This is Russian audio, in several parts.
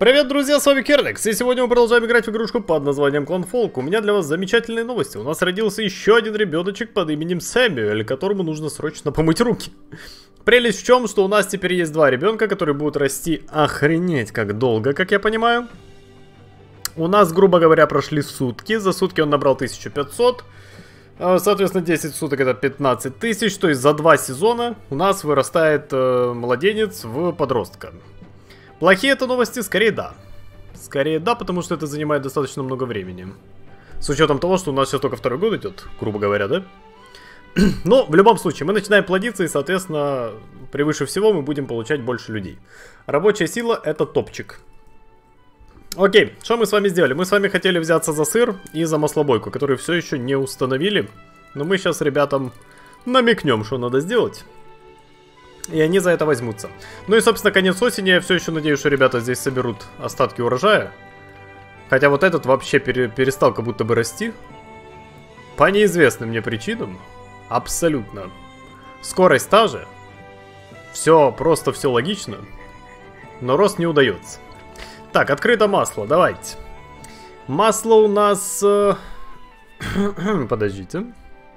Привет, друзья, с вами Керникс, и сегодня мы продолжаем играть в игрушку под названием Клан Фолк. У меня для вас замечательные новости. У нас родился еще один ребеночек под именем Сэмюэль, которому нужно срочно помыть руки. Прелесть в чем, что у нас теперь есть два ребенка, которые будут расти охренеть как долго, как я понимаю. У нас, грубо говоря, прошли сутки, за сутки он набрал 1500. Соответственно, 10 суток это 15 тысяч, то есть за 2 сезона у нас вырастает младенец в подростка. Плохие это новости? Скорее да. Скорее да, потому что это занимает достаточно много времени. С учетом того, что у нас сейчас только второй год идет, грубо говоря, да? Но в любом случае, мы начинаем плодиться и, соответственно, превыше всего мы будем получать больше людей. Рабочая сила это топчик. Окей, что мы с вами сделали? Мы с вами хотели взяться за сыр и за маслобойку, которые все еще не установили. Но мы сейчас ребятам намекнем, что надо сделать. И они за это возьмутся. Ну и, собственно, конец осени. Я все еще надеюсь, что ребята здесь соберут остатки урожая. Хотя вот этот вообще перестал как будто бы расти. По неизвестным мне причинам. Абсолютно. Скорость та же. Все просто, все логично. Но рост не удается. Так, открыто масло, давайте. Масло у нас... Подождите.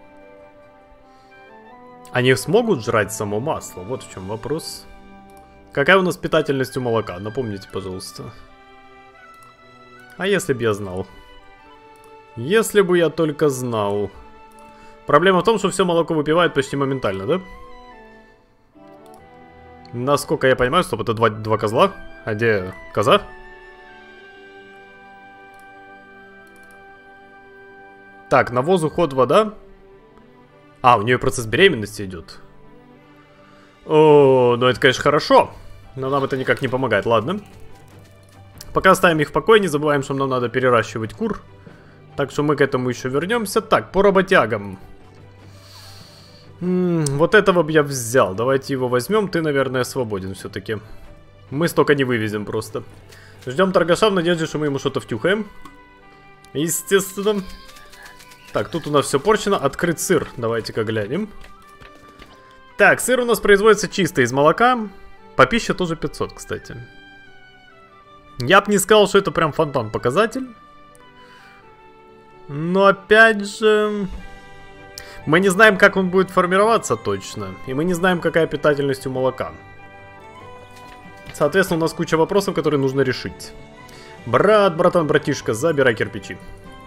Они смогут жрать само масло? Вот в чем вопрос. Какая у нас питательность у молока? Напомните, пожалуйста. А если бы я знал? Если бы я только знал. Проблема в том, что все молоко выпивает почти моментально, да? Насколько я понимаю, стоп, это два козла. А где коза? Так, навоз, уход, вода. А, у нее процесс беременности идет. О, ну это, конечно, хорошо. Но нам это никак не помогает, ладно. Пока оставим их в покое, не забываем, что нам надо переращивать кур. Так что мы к этому еще вернемся. Так, по работягам. Вот этого бы я взял. Давайте его возьмем. Ты, наверное, свободен все-таки. Мы столько не вывезем просто. Ждем торгаша в надежде, что мы ему что-то втюхаем. Естественно. Так, тут у нас все порчено. Открыт сыр. Давайте-ка глянем. Так, сыр у нас производится чисто из молока. По пище тоже 500, кстати. Я бы не сказал, что это прям фонтан-показатель. Но опять же... Мы не знаем, как он будет формироваться точно. И мы не знаем, какая питательность у молока. Соответственно, у нас куча вопросов, которые нужно решить. Брат, братан, братишка, забирай кирпичи.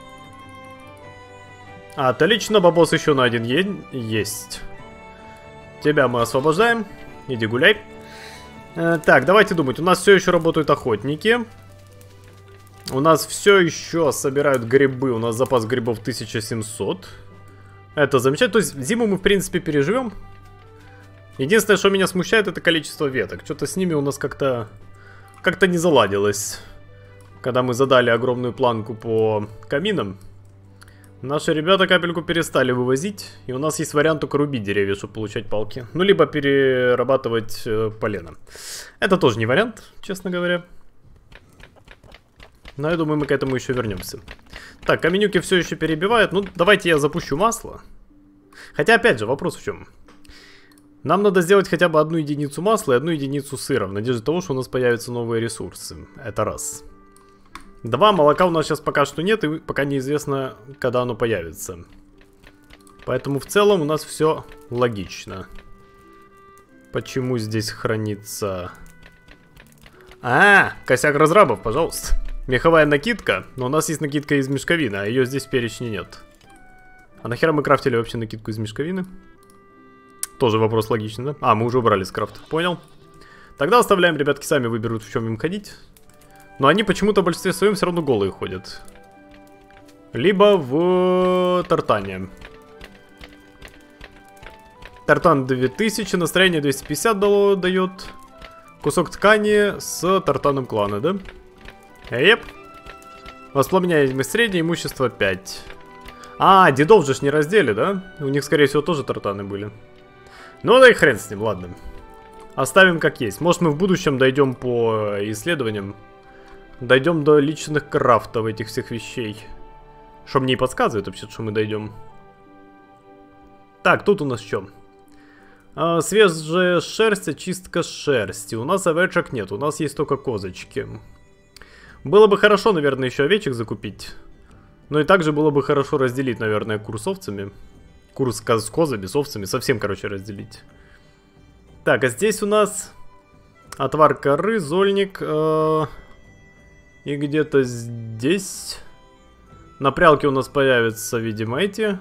Отлично, бабос еще на один есть. Тебя мы освобождаем. Иди гуляй. Так, давайте думать. У нас все еще работают охотники. У нас все еще собирают грибы. У нас запас грибов 1700. Это замечательно. То есть зиму мы, в принципе, переживем. Единственное, что меня смущает, это количество веток. Что-то с ними у нас как-то не заладилось. Когда мы задали огромную планку по каминам. Наши ребята капельку перестали вывозить. И у нас есть вариант только рубить деревья, чтобы получать палки. Ну, либо перерабатывать полено. Это тоже не вариант, честно говоря. Но я думаю, мы к этому еще вернемся. Так, каменюки все еще перебивают. Ну, давайте я запущу масло. Хотя, опять же, вопрос в чем? Нам надо сделать хотя бы одну единицу масла и одну единицу сыра. В надежде того, что у нас появятся новые ресурсы. Это раз. Два, молока у нас сейчас пока что нет, и пока неизвестно, когда оно появится. Поэтому в целом у нас все логично. Почему здесь хранится... Косяк разрабов, пожалуйста. Меховая накидка, но у нас есть накидка из мешковины, а ее здесь в перечне нет. А нахера мы крафтили вообще накидку из мешковины? Тоже вопрос логичный, да? Мы уже убрали с крафта, понял. Тогда оставляем, ребятки сами выберут, в чем им ходить. Но они почему-то в большинстве своем все равно голые ходят. Либо в тартане. Тартан 2000, настроение 250 дает. Кусок ткани с тартаном клана, да? Еп. Воспламеняемость среднее, имущество 5. Дедов же ж не раздели, да? У них, скорее всего, тоже тартаны были. Ну да и хрен с ним, ладно. Оставим как есть. Может, мы в будущем дойдем по исследованиям. Дойдем до личных крафтов этих всех вещей. Что мне и подсказывает вообще, что мы дойдем. Так, тут у нас что? Свежая шерсть, очистка шерсти. У нас овечек нет, у нас есть только козочки. Было бы хорошо, наверное, еще овечек закупить. Но и также было бы хорошо разделить, наверное, кур с овцами. Кур с козами, с овцами. Совсем, короче, разделить. Так, а здесь у нас отвар коры, зольник. И где-то здесь на прялке у нас появятся, видимо, эти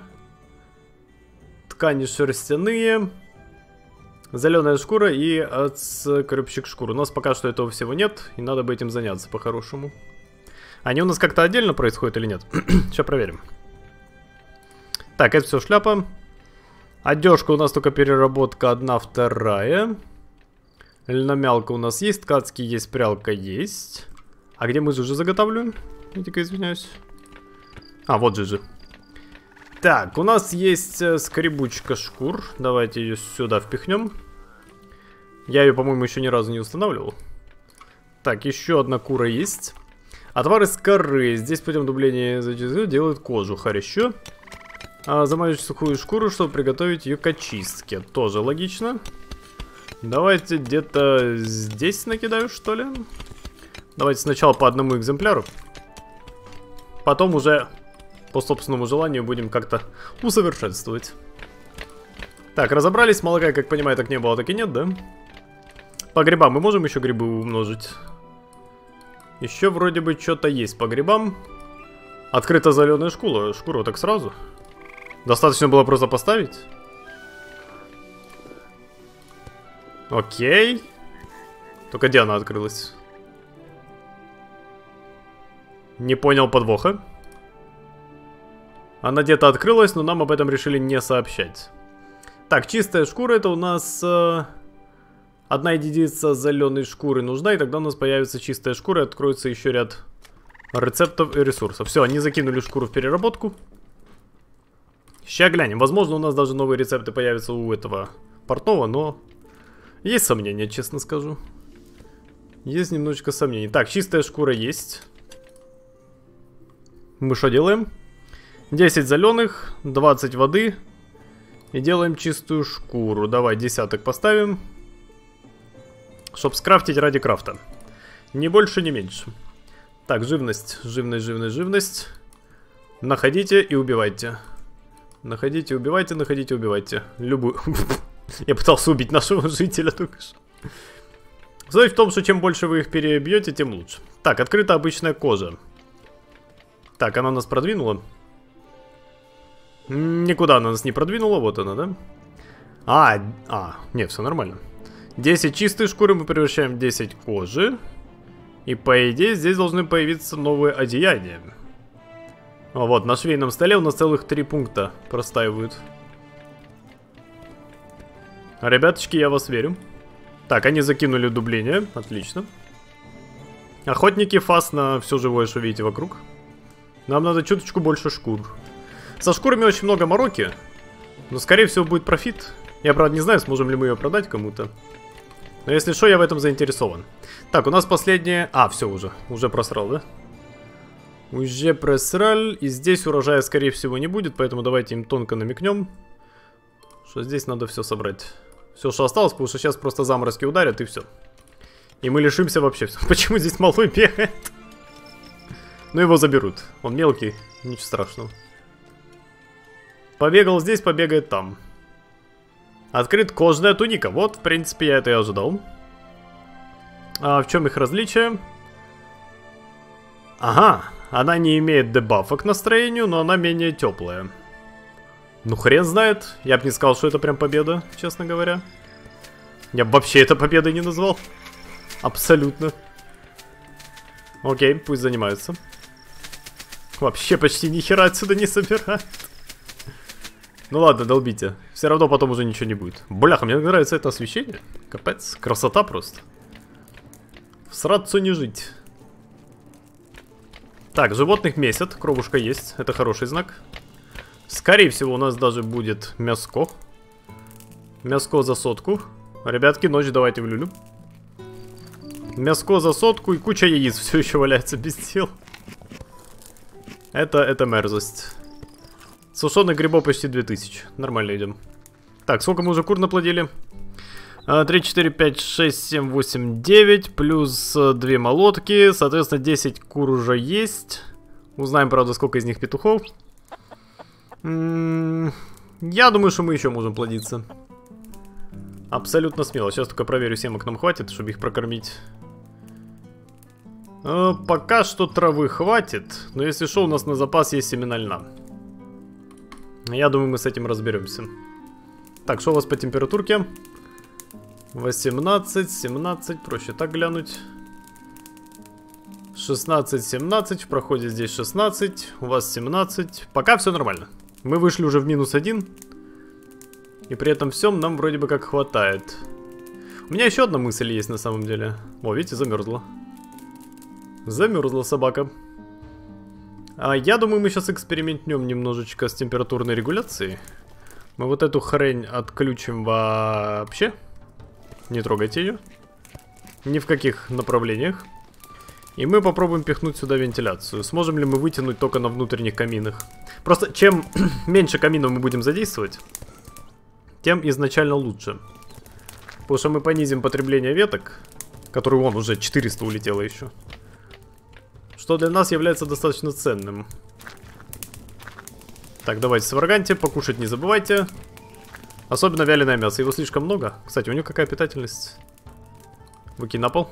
ткани шерстяные, зеленая шкура и отскребщик шкур. У нас пока что этого всего нет, и надо бы этим заняться по-хорошему. Они у нас как-то отдельно происходят или нет? Сейчас проверим. Так, это все шляпа. Одежка у нас только переработка 1, 2. Льномялка у нас есть, ткацкий есть, прялка есть. А где мы же заготавливаем? Я извиняюсь. А, вот же. Так, у нас есть скребучка шкур. Давайте ее сюда впихнем. Я ее, по-моему, еще ни разу не устанавливал. Так, еще одна кура есть. Отвар из коры. Здесь путем дубления делают кожу. Хорошо. Замазать сухую шкуру, чтобы приготовить ее к очистке. Тоже логично. Давайте где-то здесь накидаю, что ли. Давайте сначала по одному экземпляру. Потом уже по собственному желанию будем как-то усовершенствовать. Так, разобрались. Молока, как понимаю, так не было, так и нет, да? По грибам мы можем еще грибы умножить? Еще вроде бы что-то есть по грибам. Открыта зеленая шкура. Шкуру так сразу. Достаточно было просто поставить. Окей. Только где она открылась? Не понял подвоха. Она где-то открылась, но нам об этом решили не сообщать. Так, чистая шкура, это у нас 1 единица зеленой шкуры нужна, и тогда у нас появится чистая шкура, и откроется еще ряд рецептов и ресурсов. Все, они закинули шкуру в переработку. Сейчас глянем. Возможно, у нас даже новые рецепты появятся у этого портного, но есть сомнения, честно скажу. Есть немножечко сомнений. Так, чистая шкура есть. Мы что делаем? 10 зеленых, 20 воды. И делаем чистую шкуру. Давай десяток поставим. Чтоб скрафтить ради крафта. Ни больше, ни меньше. Так, живность. Живность. Находите и убивайте. Находите, убивайте, находите, убивайте. Любую. Я пытался убить нашего жителя только что. Суть в том, что чем больше вы их перебьете, тем лучше. Так, открыта обычная кожа. Так, она нас продвинула. Никуда она нас не продвинула, вот она, да? Нет, все нормально. 10 чистой шкуры мы превращаем в 10 кожи. И по идее здесь должны появиться новые одеяния. Вот, на швейном столе у нас целых 3 пункта простаивают. Ребяточки, я вас верю. Так, они закинули дубление, отлично. Охотники, фас на все живое, что видите вокруг. Нам надо чуточку больше шкур. Со шкурами очень много мороки. Но скорее всего будет профит. Я, правда, не знаю, сможем ли мы ее продать кому-то. Но если что, я в этом заинтересован. Так, у нас последнее... все, уже просрал, да? Уже просрал. И здесь урожая, скорее всего, не будет. Поэтому давайте им тонко намекнем, что здесь надо все собрать. Все, что осталось, потому что сейчас просто заморозки ударят и все. И мы лишимся вообще всего. Почему здесь малой бегает? Ну, его заберут. Он мелкий, ничего страшного. Побегал здесь, побегает там. Открыт кожаная туника. Вот, в принципе, я это и ожидал. А в чем их различие? Ага, она не имеет дебафа к настроению, но она менее теплая. Ну, хрен знает. Я бы не сказал, что это прям победа, честно говоря. Я бы вообще это победой не назвал. Абсолютно. Окей, пусть занимаются. Вообще почти ни хера отсюда не собирают. Ну ладно, долбите. Все равно потом уже ничего не будет. Бляха, мне нравится это освещение. Капец, красота просто. Всраться не жить. Так, животных месят, кровушка есть. Это хороший знак. Скорее всего, у нас даже будет мяско. Мяско за 100. Ребятки, ночь давайте в люлю. Мяско за 100 и куча яиц все еще валяется без дел. Это мерзость. Сушеных грибов почти 2000. Нормально идем. Так, сколько мы уже кур наплодили? 3, 4, 5, 6, 7, 8, 9. Плюс 2 молотки. Соответственно, 10 кур уже есть. Узнаем, правда, сколько из них петухов. Я думаю, что мы еще можем плодиться. Абсолютно смело. Сейчас только проверю, семок нам хватит, чтобы их прокормить. Пока что травы хватит. Но если что, у нас на запас есть семена льна. Я думаю, мы с этим разберемся. Так, что у вас по температурке? 18, 17. Проще так глянуть. 16, 17. В проходе здесь 16. У вас 17. Пока все нормально. Мы вышли уже в -1. И при этом всем нам вроде бы как хватает. У меня еще одна мысль есть на самом деле. О, видите, замерзла. Замерзла собака. Я думаю, мы сейчас экспериментнем немножечко с температурной регуляцией. Мы вот эту хрень отключим вообще. Не трогайте ее. Ни в каких направлениях. И мы попробуем пихнуть сюда вентиляцию. Сможем ли мы вытянуть только на внутренних каминах? Просто чем меньше каминов мы будем задействовать, тем изначально лучше. Потому что мы понизим потребление веток, которые вон уже 400 улетело еще. Что для нас является достаточно ценным. Так, давайте сварганьте, покушать не забывайте. Особенно вяленое мясо, его слишком много. Кстати, у него какая питательность? Выкинь на пол.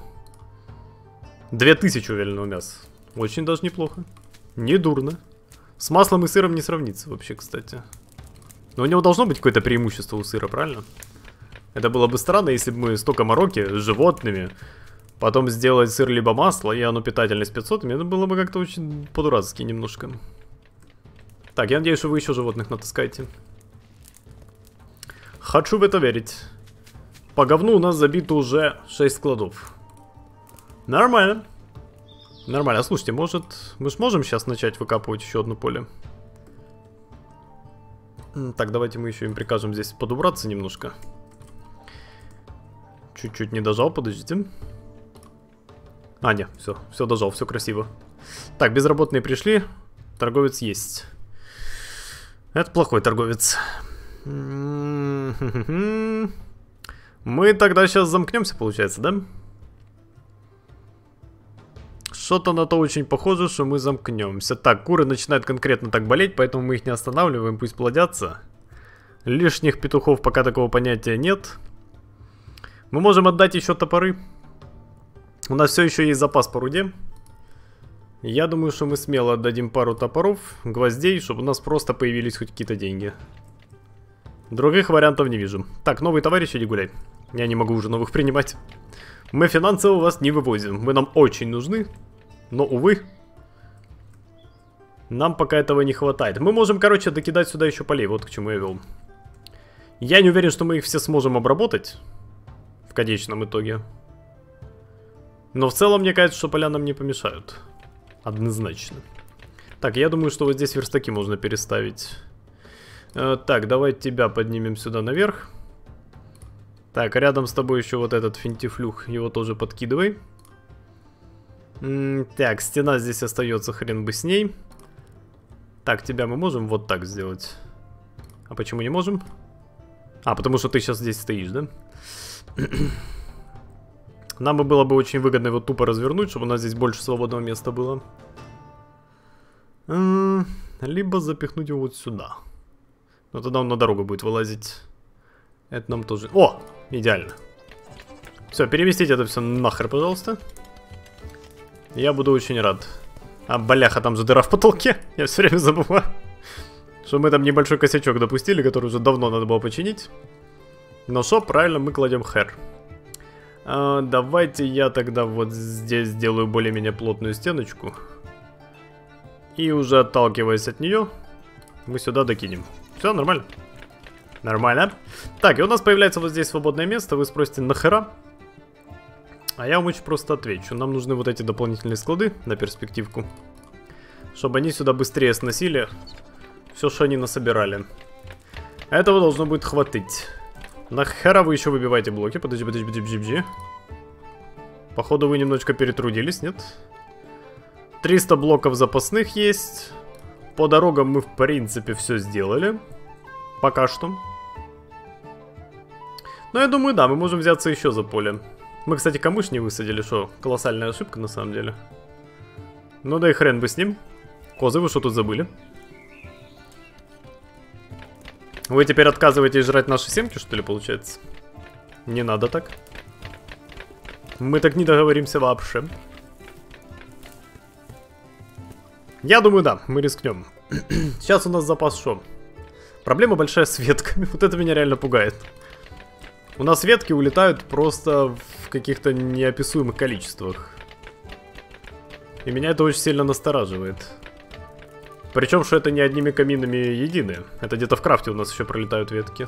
2000 вяленого мяса. Очень даже неплохо. Недурно. С маслом и сыром не сравнится вообще, кстати. Но у него должно быть какое-то преимущество у сыра, правильно? Это было бы странно, если бы мы столько мороки с животными, потом сделать сыр либо масло, и оно питательность 500, это было бы как-то очень по-дурацки немножко. Так, я надеюсь, что вы еще животных натаскаете. Хочу в это верить. По говну у нас забито уже 6 складов. Нормально. Нормально. Слушайте, может, мы сможем сейчас начать выкапывать еще одно поле? Так, давайте мы еще им прикажем здесь подубраться немножко. Чуть-чуть не дожал, подождите. Не, все дожал, все красиво. Так, безработные пришли. Торговец есть. Это плохой торговец. Мы тогда сейчас замкнемся, получается, да? Что-то на то очень похоже, что мы замкнемся. Так, куры начинают конкретно так болеть, поэтому мы их не останавливаем, пусть плодятся. Лишних петухов пока такого понятия нет. Мы можем отдать еще топоры. У нас все еще есть запас по руде. Я думаю, что мы смело отдадим пару топоров, гвоздей, чтобы у нас просто появились хоть какие-то деньги. Других вариантов не вижу. Так, новый товарищ, иди гуляй. Я не могу уже новых принимать. Мы финансово вас не вывозим. Вы нам очень нужны. Но, увы, нам пока этого не хватает. Мы можем, короче, докидать сюда еще полей. Вот к чему я вел. Я не уверен, что мы их все сможем обработать в конечном итоге. Но в целом, мне кажется, что поля нам не помешают. Однозначно. Так, я думаю, что вот здесь верстаки можно переставить. Так, давай тебя поднимем сюда наверх. Так, рядом с тобой еще вот этот финтифлюх. Его тоже подкидывай. Так, стена здесь остается, хрен бы с ней. Так, тебя мы можем вот так сделать. А почему не можем? Потому что ты сейчас здесь стоишь, да? Нам бы было бы очень выгодно его тупо развернуть, чтобы у нас здесь больше свободного места было. Либо запихнуть его вот сюда. Но тогда он на дорогу будет вылазить. Это нам тоже... О! Идеально. Все, переместите это все нахер, пожалуйста. Я буду очень рад. Бляха, там же дыра в потолке. Я все время забываю, что мы там небольшой косячок допустили, который уже давно надо было починить. Но что, правильно, мы кладем хер. Давайте я тогда вот здесь сделаю более-менее плотную стеночку. И уже отталкиваясь от нее, мы сюда докинем. Все, нормально. Нормально. Так, и у нас появляется вот здесь свободное место. Вы спросите, нахера? А я вам очень просто отвечу. Нам нужны вот эти дополнительные склады на перспективку, чтобы они сюда быстрее сносили все, что они насобирали. Этого должно будет хватить. Нахера вы еще выбиваете блоки? Подожди. Походу вы немножечко перетрудились, нет? 300 блоков запасных есть. По дорогам мы в принципе все сделали. Пока что. Но я думаю, да, мы можем взяться еще за поле. Мы, кстати, камыш не высадили, что колоссальная ошибка на самом деле. Ну да и хрен бы с ним. Козы, вы что тут забыли? Вы теперь отказываетесь жрать наши семки, что ли, получается? Не надо так. Мы так не договоримся вообще. Я думаю, да, мы рискнем. Сейчас у нас запас шо? Проблема большая с ветками. Вот это меня реально пугает. У нас ветки улетают просто в каких-то неописуемых количествах. И меня это очень сильно настораживает. Причем, что это не одними каминами едины. Это где-то в крафте у нас еще пролетают ветки.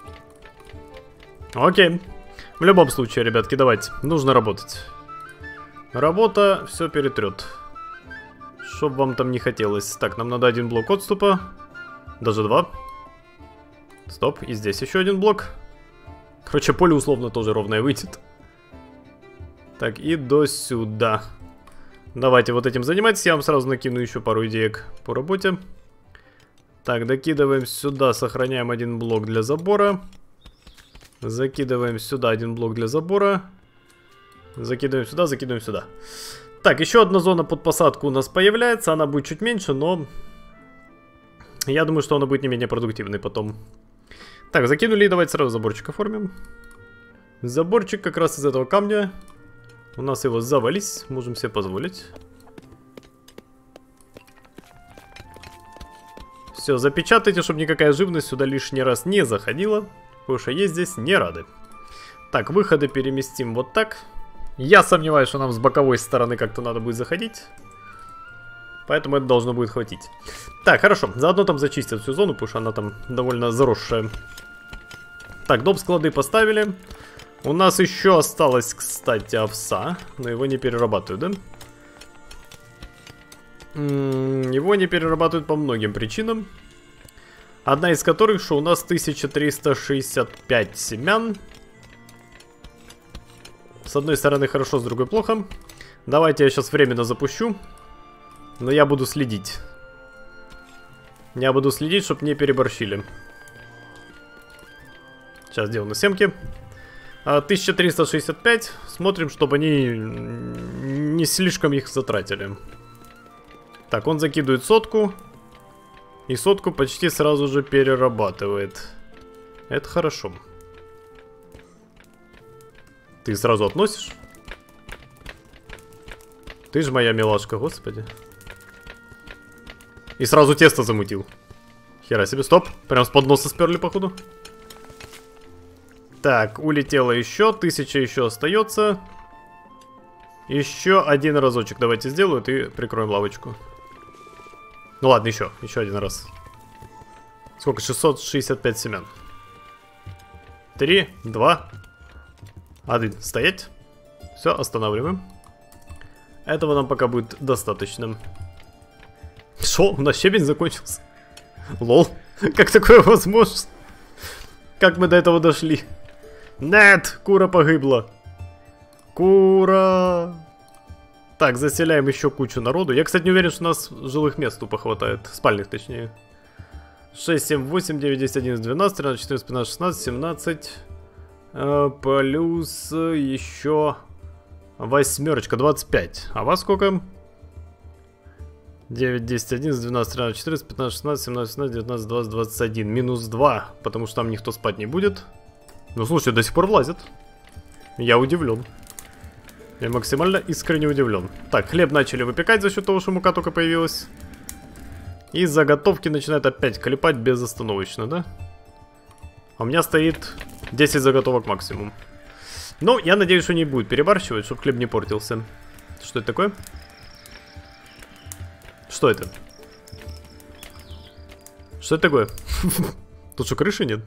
Окей. В любом случае, ребятки, давайте. Нужно работать. Работа все перетрет. Чтоб вам там не хотелось. Так, нам надо один блок отступа. Даже два. Стоп, и здесь еще один блок. Короче, поле условно тоже ровное выйдет. Так, и до сюда. Давайте вот этим занимайтесь. Я вам сразу накину еще пару идеек по работе. Так, докидываем сюда. Сохраняем один блок для забора. Закидываем сюда один блок для забора. Закидываем сюда, закидываем сюда. Так, еще одна зона под посадку у нас появляется. Она будет чуть меньше, но я думаю, что она будет не менее продуктивной потом. Так, закинули, и давайте сразу заборчик оформим. Заборчик как раз из этого камня. У нас его завались, можем себе позволить. Все, запечатайте, чтобы никакая живность сюда лишний раз не заходила. Потому что есть здесь не рады. Так, выходы переместим вот так. Я сомневаюсь, что нам с боковой стороны как-то надо будет заходить. Поэтому это должно будет хватить. Так, хорошо. Заодно там зачистят всю зону, потому что она там довольно заросшая. Так, дом-склады поставили. У нас еще осталось, кстати, овса. Но его не перерабатывают, да? Его не перерабатывают по многим причинам. Одна из которых, что у нас 1365 семян. С одной стороны хорошо, с другой плохо. Давайте я сейчас временно запущу. Но я буду следить. Я буду следить, чтобы не переборщили. Сейчас делаю семки. 1365. Смотрим, чтобы они не слишком их затратили. Так, он закидывает сотку. И сотку почти сразу же перерабатывает. Это хорошо. Ты сразу относишь? Ты же моя милашка, господи. И сразу тесто замутил. Хера себе, стоп. Прям с подноса сперли, походу. Так, улетело еще. 1000 еще остается. Еще один разочек давайте сделаю и прикроем лавочку. Ну ладно, еще один раз. Сколько? 665 семян. 3, 2, 1. Стоять. Все, останавливаем. Этого нам пока будет достаточно. Шо? У нас щебень закончился. Лол. Как такое возможно? Как мы до этого дошли? Нет! Кура погибла. Кура. Так, заселяем еще кучу народу. Я, кстати, не уверен, что у нас жилых мест тупо хватает. Спальных, точнее. 6, 7, 8, 9, 10, 11, 12, 13, 14, 15, 16, 17. Плюс еще восьмерочка, 25. А вас сколько? 9, 10, 11, 12, 13, 14, 15, 16, 17, 18, 19, 20, 21. Минус 2, потому что там никто спать не будет. Ну, слушай, до сих пор влазит. Я удивлен. Я максимально искренне удивлен. Так, хлеб начали выпекать за счет того, что мука только появилась. И заготовки начинают опять клепать безостановочно, да? А у меня стоит 10 заготовок максимум. Ну, я надеюсь, что не будет перебарщивать, чтобы хлеб не портился. Что это такое? Что это? Что это такое? Тут что, крыши нет?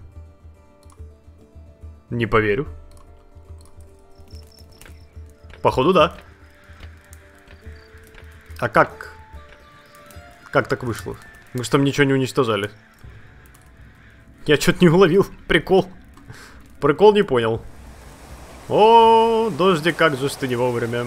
Не поверю. Походу, да. А как? Как так вышло? Мы же там ничего не уничтожали. Я что-то не уловил. Прикол. Прикол не понял. О, дождик, как же ж ты не вовремя.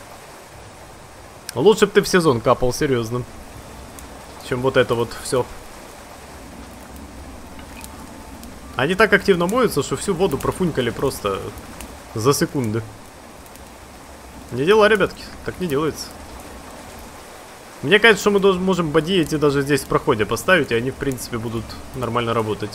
Лучше бы ты в сезон капал, серьезно. Чем вот это вот все. Они так активно моются, что всю воду профунькали просто за секунды. Не дела, ребятки. Так не делается. Мне кажется, что мы можем боди эти даже здесь в проходе поставить, и они, в принципе, будут нормально работать.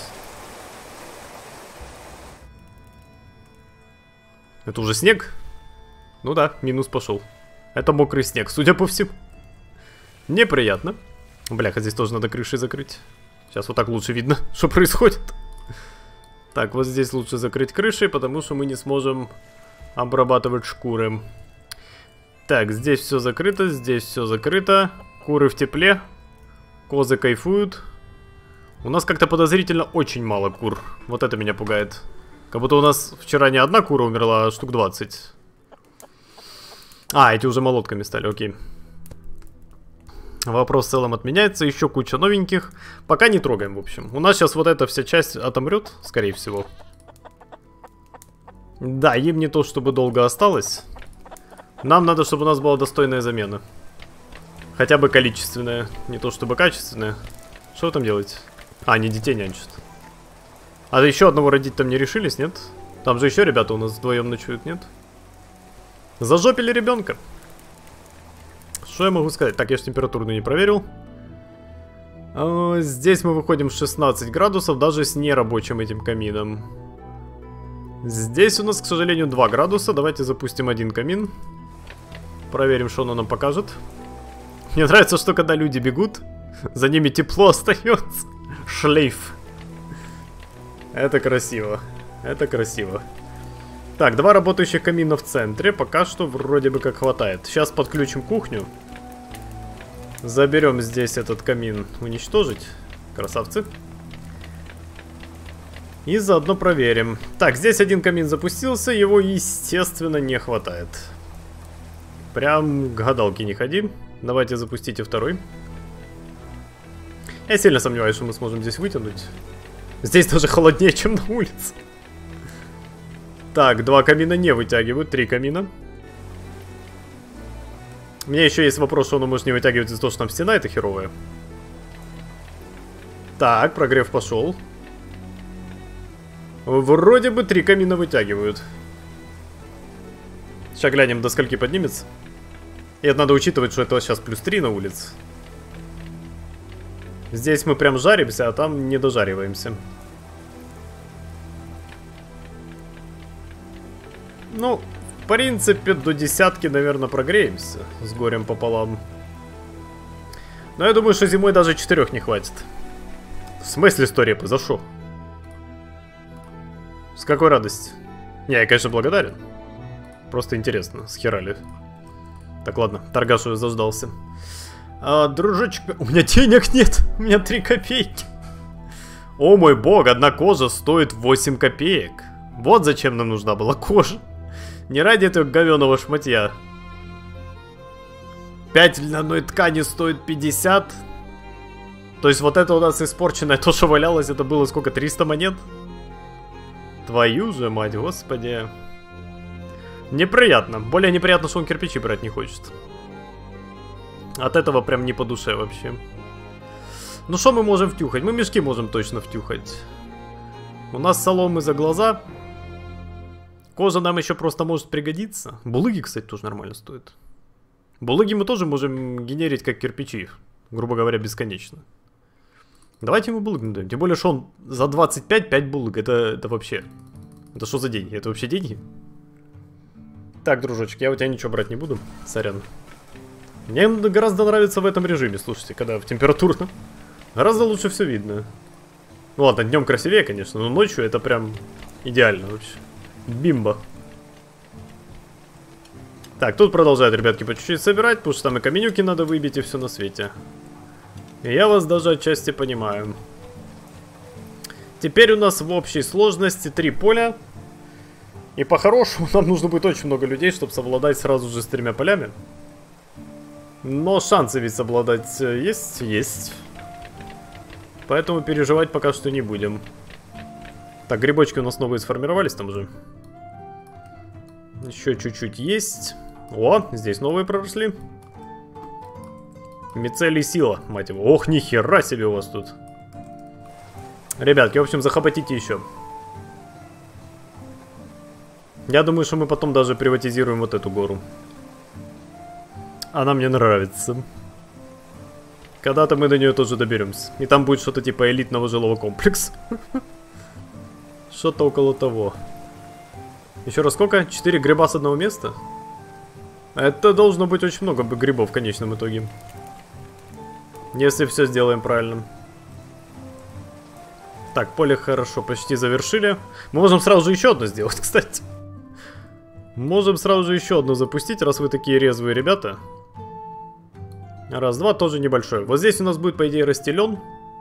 Это уже снег? Ну да, минус пошел. Это мокрый снег, судя по всему. Неприятно. Бляха, здесь тоже надо крышей закрыть. Сейчас вот так лучше видно, что происходит. Так, вот здесь лучше закрыть крышей, потому что мы не сможем обрабатывать шкуры. Так, здесь все закрыто, здесь все закрыто. Куры в тепле. Козы кайфуют. У нас как-то подозрительно очень мало кур. Вот это меня пугает. Как будто у нас вчера не одна кура умерла, а штук 20. А, эти уже молотками стали, окей. Вопрос в целом отменяется. Еще куча новеньких. Пока не трогаем, в общем. У нас сейчас вот эта вся часть отомрет, скорее всего. Да, им не то чтобы долго осталось. Нам надо, чтобы у нас была достойная замена. Хотя бы количественная. Не то чтобы качественная. Что вы там делаете? А, они детей нянчат. А еще одного родить там не решились, нет? Там же еще ребята у нас вдвоем ночуют, нет? Зажопили ребенка. Что я могу сказать? Так, я же температурную не проверил. Здесь мы выходим 16 градусов, даже с нерабочим этим камином. Здесь у нас, к сожалению, 2 градуса. Давайте запустим один камин. Проверим, что оно нам покажет. Мне нравится, что когда люди бегут, за ними тепло остается. Шлейф. Это красиво. Это красиво. Так, 2 работающих камина в центре. Пока что вроде бы как хватает. Сейчас подключим кухню. Заберем здесь этот камин. Уничтожить. Красавцы. И заодно проверим. Так, здесь один камин запустился. Его, естественно, не хватает. Прям к гадалке не ходи. Давайте запустите второй. Я сильно сомневаюсь, что мы сможем здесь вытянуть. Здесь даже холоднее, чем на улице. Так, 2 камина не вытягивают, 3 камина. У меня еще есть вопрос, что он может не вытягивать из-за того, что там стена эта херовая. Так, прогрев пошел. Вроде бы 3 камина вытягивают. Сейчас глянем, до скольки поднимется. И это надо учитывать, что это сейчас плюс 3 на улице. Здесь мы прям жаримся, а там не дожариваемся. Ну, в принципе, до 10-ки, наверное, прогреемся. С горем пополам. Но я думаю, что зимой даже 4 не хватит. В смысле 100 репы? За что? С какой радости? Не, я, конечно, благодарен. Просто интересно, схерали. Так, ладно, торгаш уже заждался. Дружочек, у меня денег нет. У меня 3 копейки. О мой бог, одна кожа стоит 8 копеек. Вот зачем нам нужна была кожа. Не ради этого говёного шматья. 5 льняной ткани стоит 50. То есть вот это у нас испорченное, то, что валялось, это было сколько, 300 монет? Твою же мать, господи. Неприятно. Более неприятно, что он кирпичи брать не хочет. От этого прям не по душе вообще. Ну что мы можем втюхать? Мы мешки можем точно втюхать. У нас соломы за глаза. Кожа нам еще просто может пригодиться. Булыги, кстати, тоже нормально стоят. Булыги мы тоже можем генерить как кирпичи. Грубо говоря, бесконечно. Давайте ему булыг надаем. Тем более, что он за 25 5 булыг. Это вообще... Это что за деньги? Это вообще деньги? Так, дружочек, я у тебя ничего брать не буду. Сорян. Мне гораздо нравится в этом режиме, слушайте, когда в температурном. Гораздо лучше все видно. Ну ладно, днем красивее, конечно, но ночью это прям идеально вообще. Бимба. Так, тут продолжают, ребятки, по чуть-чуть собирать, потому что там и каменюки надо выбить, и все на свете. И я вас даже отчасти понимаю. Теперь у нас в общей сложности 3 поля. И по-хорошему нам нужно будет очень много людей, чтобы совладать сразу же с 3 полями. Но шансы ведь совладать есть? Есть. Поэтому переживать пока что не будем. Так, грибочки у нас новые сформировались там уже. Еще чуть-чуть есть. О, здесь новые проросли. Мицелий сила, мать его. Ох, нихера себе у вас тут. Ребятки, в общем, захватите еще. Я думаю, что мы потом даже приватизируем вот эту гору. Она мне нравится. Когда-то мы до нее тоже доберемся. И там будет что-то типа элитного жилого комплекса. Что-то около того. Еще раз сколько? 4 гриба с одного места? Это должно быть очень много грибов в конечном итоге. Если все сделаем правильно. Так, поле хорошо, почти завершили. Мы можем сразу же еще одно сделать, кстати. Можем сразу же еще одну запустить, раз вы такие резвые ребята. Раз, два, тоже небольшой. Вот здесь у нас будет, по идее, расти лен.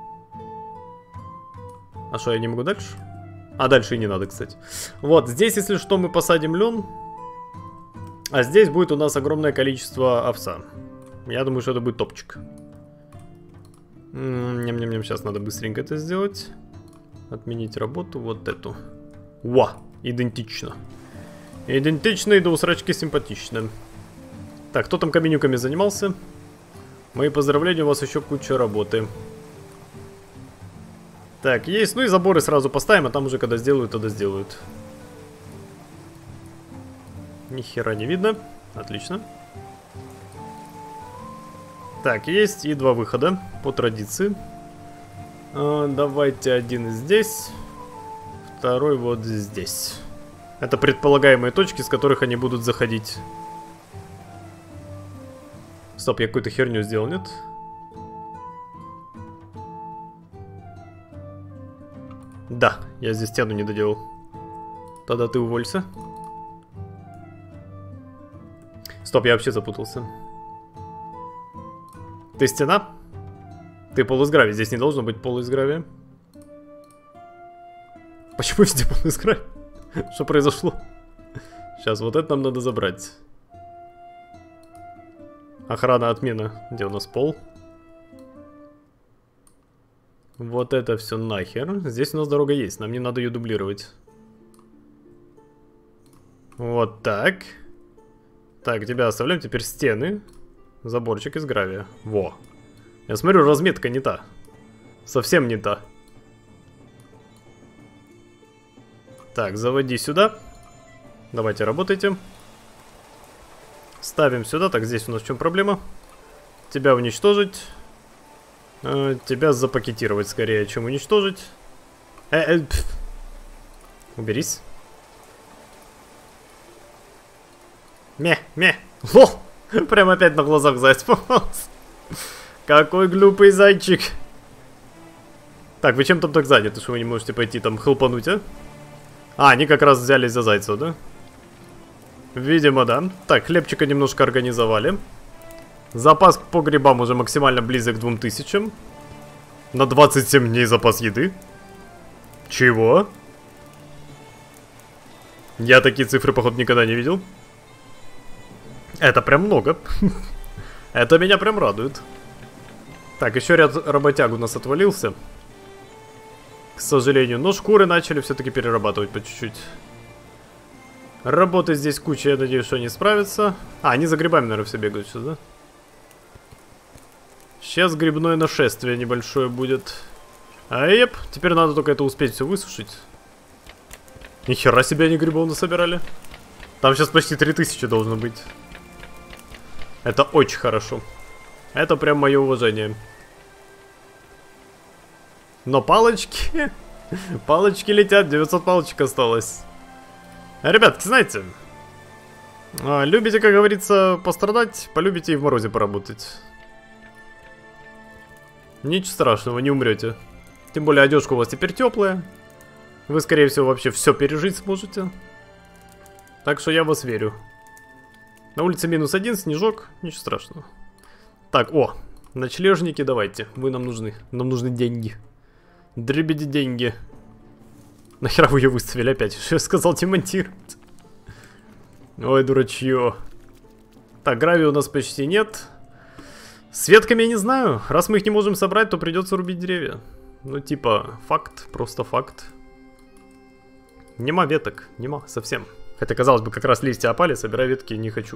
А что, я не могу дальше? А дальше и не надо, кстати. Вот, здесь, если что, мы посадим лен. А здесь будет у нас огромное количество овса. Я думаю, что это будет топчик. Ням-ням-ням, сейчас надо быстренько это сделать. Отменить работу, вот эту. Ва, идентично. Идентично и до усрачки симпатично. Так, кто там каменюками занимался? Мои поздравления, у вас еще куча работы. Так, есть. Ну и заборы сразу поставим, а там уже когда сделают, тогда сделают. Ни хера не видно. Отлично. Так, есть и 2 выхода по традиции. Давайте один здесь, второй вот здесь. Это предполагаемые точки, с которых они будут заходить. Стоп, я какую-то херню сделал, нет? Да, я здесь стену не доделал. Тогда ты уволься. Стоп, я вообще запутался. Ты стена? Ты пол из гравия. Здесь не должно быть пола из гравия. Почему везде пол из гравия? Что произошло? Сейчас, вот это нам надо забрать. Охрана, отмена. Где у нас пол? Вот это все нахер. Здесь у нас дорога есть, нам не надо ее дублировать. Вот так. Так, тебя оставляем. Теперь стены. Заборчик из гравия. Во. Я смотрю, разметка не та. Совсем не та. Так, заводи сюда. Давайте, работайте. Ставим сюда. Так, здесь у нас в чем проблема? Тебя уничтожить. Тебя запакетировать скорее, чем уничтожить. Уберись. Ме. Лол. Прям опять на глазах заяц попался. Какой глупый зайчик. Так, вы чем там так заняты, что вы не можете пойти там хлопануть, а? А, они как раз взялись за зайцев, да? Видимо, да. Так, хлебчика немножко организовали. Запас по грибам уже максимально близок к 2000. На 27 дней запас еды. Чего? Я такие цифры, походу, никогда не видел. Это прям много. Это меня прям радует. Так, еще ряд работяг у нас отвалился. К сожалению. Но шкуры начали все-таки перерабатывать по чуть-чуть. Работы здесь куча, я надеюсь, что они справятся. А, они за грибами, наверное, все бегают сейчас, да? Сейчас грибное нашествие небольшое будет. Еп, теперь надо только это успеть все высушить. Нихера себе они грибов насобирали. Там сейчас почти 3000 должно быть. Это очень хорошо. Это прям мое уважение. Но палочки... Палочки летят, 900 палочек осталось. Ребятки, знаете... Любите, как говорится, пострадать, полюбите и в морозе поработать. Ничего страшного, не умрете. Тем более одежка у вас теперь теплая. Вы, скорее всего, вообще все пережить сможете. Так что я в вас верю. На улице -1, снежок, ничего страшного. Так, о, ночлежники давайте, вы нам нужны. Нам нужны деньги. Дребеди деньги. Нахера вы ее выставили опять? Что я сказал демонтировать? Ой, дурачье. Так, гравия у нас почти нет. С ветками я не знаю. Раз мы их не можем собрать, то придется рубить деревья. Ну, типа, факт, просто факт. Нема веток, нема совсем. Хотя, казалось бы, как раз листья опали, собирай ветки не хочу.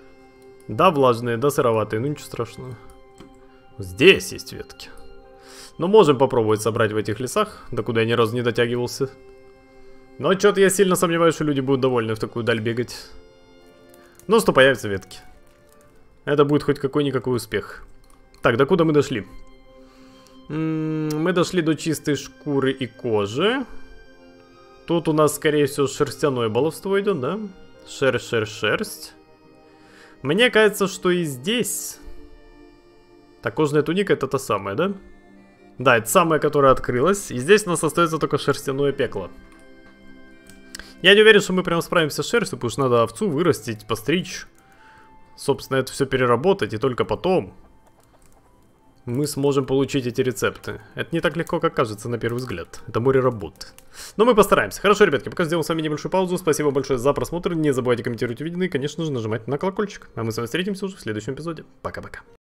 Да, влажные, да, сыроватые, ну ничего страшного. Здесь есть ветки. Но можем попробовать собрать в этих лесах, до куда я ни разу не дотягивался. Но что-то я сильно сомневаюсь, что люди будут довольны в такую даль бегать. Но что появятся ветки. Это будет хоть какой-никакой успех. Так, до куда мы дошли? Мы дошли до чистой шкуры и кожи. Тут у нас, скорее всего, шерстяное баловство идет, да? Шерсть. Мне кажется, что и здесь... Так, кожаная туника это та самая, да? Да, это самая, которая открылась. И здесь у нас остается только шерстяное пекло. Я не уверен, что мы прям справимся с шерстью, потому что надо овцу вырастить, постричь. Собственно, это все переработать, и только потом мы сможем получить эти рецепты. Это не так легко, как кажется на первый взгляд. Это море работы. Но мы постараемся. Хорошо, ребятки, пока сделаем с вами небольшую паузу. Спасибо большое за просмотр. Не забывайте комментировать видео и, конечно же, нажимать на колокольчик. А мы с вами встретимся уже в следующем эпизоде. Пока-пока.